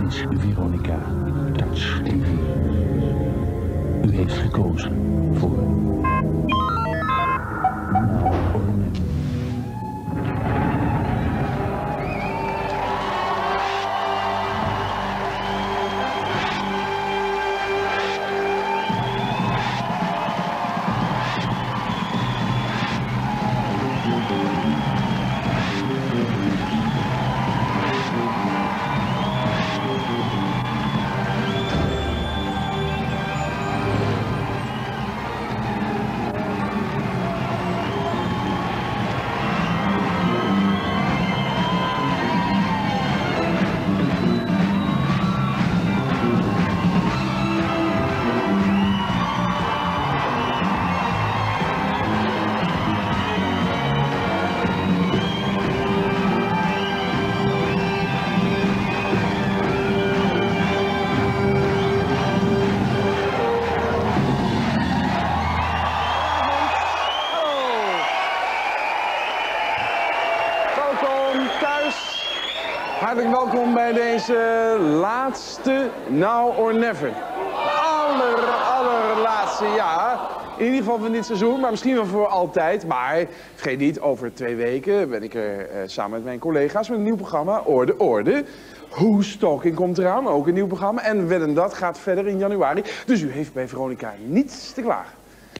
is Veronica Touch TV. U heeft gekozen voor Now or Never. Hartelijk welkom bij deze laatste Now or Never. Allerlaatste, ja. In ieder geval van dit seizoen, maar misschien wel voor altijd. Maar vergeet niet, over 2 weken ben ik er samen met mijn collega's met een nieuw programma, Orde. Who's Talking komt eraan, ook een nieuw programma. En Wedden dat gaat verder in januari. Dus u heeft bij Veronica niets te klagen.